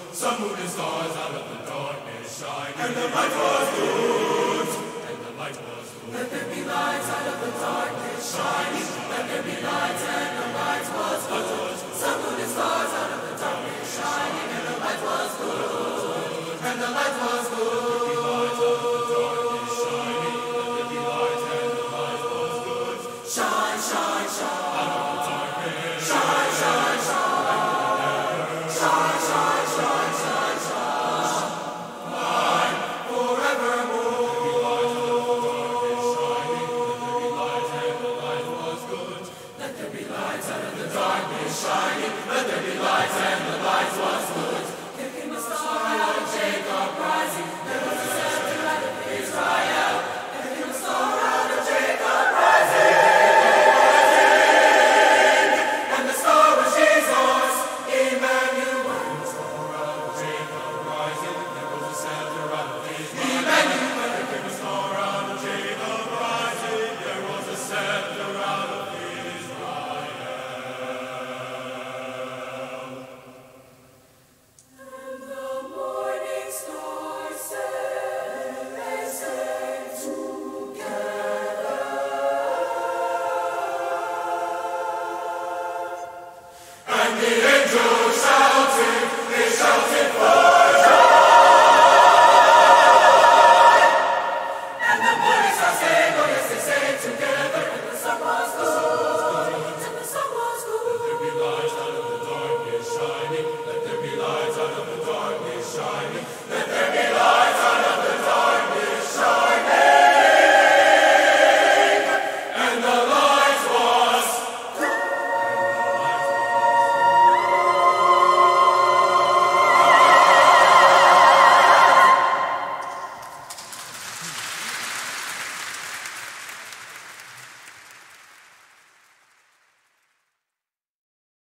Sun, moon, and stars out of the darkness shine. And the light was good. And the light was good. Let there be lights out of the darkness shining. Let there be lights and the light was good. Sun, moon, and stars out of the darkness shining. And the light was good. And the light was good.